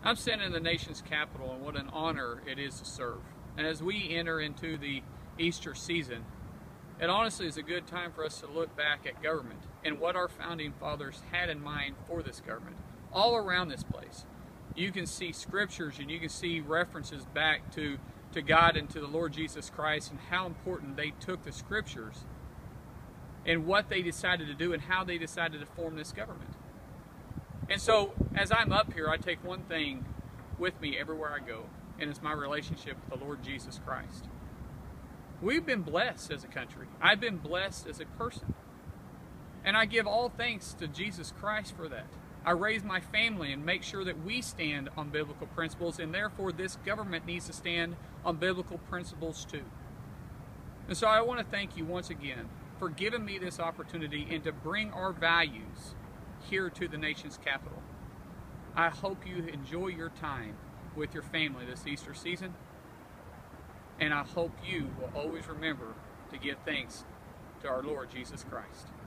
I'm sitting in the nation's capital, and what an honor it is to serve. And as we enter into the Easter season, it honestly is a good time for us to look back at government and what our founding fathers had in mind for this government. All around this place, you can see scriptures and you can see references back to God and to the Lord Jesus Christ, and how important they took the scriptures and what they decided to do and how they decided to form this government. And so, as I'm up here, I take one thing with me everywhere I go, and it's my relationship with the Lord Jesus Christ. We've been blessed as a country. I've been blessed as a person. And I give all thanks to Jesus Christ for that. I raise my family and make sure that we stand on biblical principles, and therefore this government needs to stand on biblical principles too. And so I want to thank you once again for giving me this opportunity and to bring our values here to the nation's capital. I hope you enjoy your time with your family this Easter season, and I hope you will always remember to give thanks to our Lord Jesus Christ.